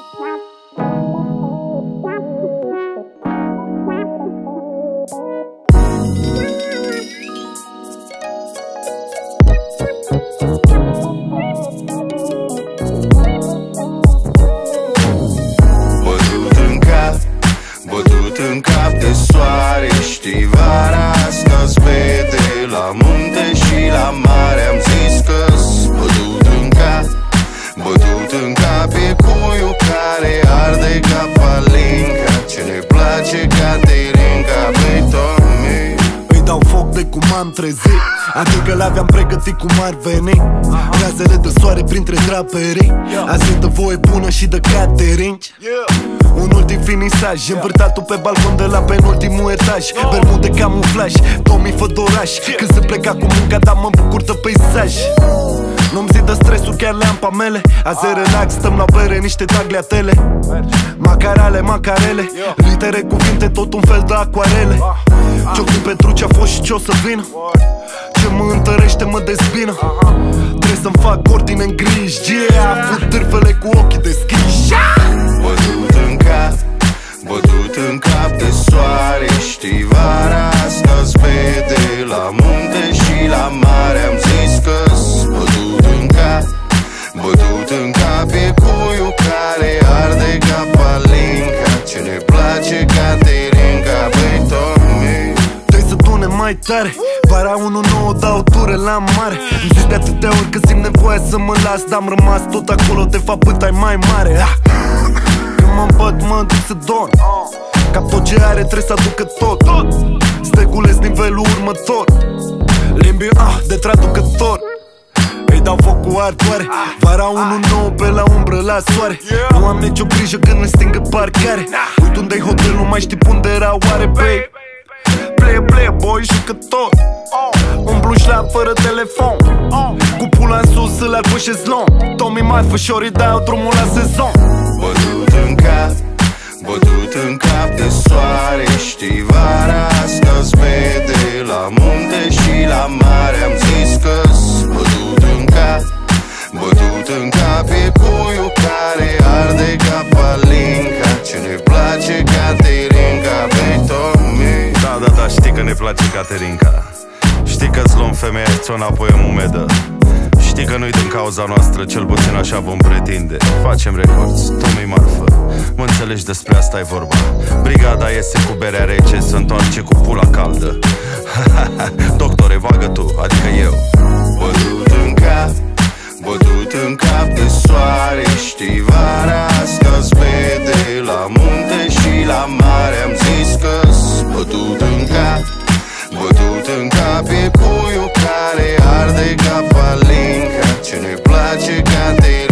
Bătut în cap de soare, știi, vara asta-s vede la munte și la mare. Am zis că-s bătut în cap, bătut în cap e cuiul care arde ca palinca. Ce ne place Caterinca, băi, Tommy. Îi dau foc de cum am trezit, adică le-aveam pregătit cum ar veni. Razele de soare printre draperii, azi dă voie bună și de catering. Un ultim finisaj, învârtatul pe balcon de la penultimul etaj. Bermude camuflaj, Tommy Fădoraș. Când se pleca cu munca, dar mă bucur de peisaj. Nu-mi zi de stresul, chiar le am pe mele. Azi relax, stăm la bere, niște tagliatele. Macarale, macarele, litere, cuvinte, tot un fel de acuarele. Ce-o fi pentru ce-a fost și ce-o să vină, ce mă întărește, mă dezbină. Trebuie să-mi fac ordine în griji, fut târfele cu ochii deschiși. Bătut în cap, bătut în cap de soare, știi, vara asta-s vede la munte și la mare. Am zis că-s bătut în cap, bătut în cap e cuiul care arde ca palinca. Ce ne place Caterinca, băi, Tommy. Trebuie să tune mai tare, vara 1-9 dau ture la mare. Îmi zici de atâtea ori că simt nevoia să mă las, dar am rămas tot acolo, de fapt băta-i mai mare. Când mă îmbăt, mă duc să dorm, cap tot ce are trebuie să aducă tot. Stegulez nivelul următor, limbi de traducător. Îi dau foc cu ardoare, vara 1-9 pe la umbră la soare. Nu am nicio grijă când îmi stingă parcare. Uit unde-i hotel, nu mai știi unde era oare, babe. Play boy, jucător, umblu șlap fără telefon, cu pula în sus îl arc pe șezlong. Tommy mai fășorii dau drumul la sezon. Bătut în cap, bătut în cap de soare, știi, vara asta-s vede la munte și la mare. Am zis că-s bătut în cap, bătut în cap e cuiul care arde ca palinca. Ce ne place Caterinca, băi, Tommy. Da, știi că ne place Caterinca. Știi că-ți luăm femeia și ți-o înapoi în umedă. Știi că nu-i din cauza noastră, cel puțin așa vom pretinde. Facem records, Tommy marfă, mă înțelegi, despre asta e vorba. Brigada iese cu berea rece, se întoarce cu pula caldă. Doctore, vagă tu, adică eu. Bătut în cap, bătut în cap de soare, știi, vara asta-s vede la munte și la mare. Am zis că-s bătut în cap, bătut în cap e cuiul care arde ca palinca. Ce ne place Caterinca.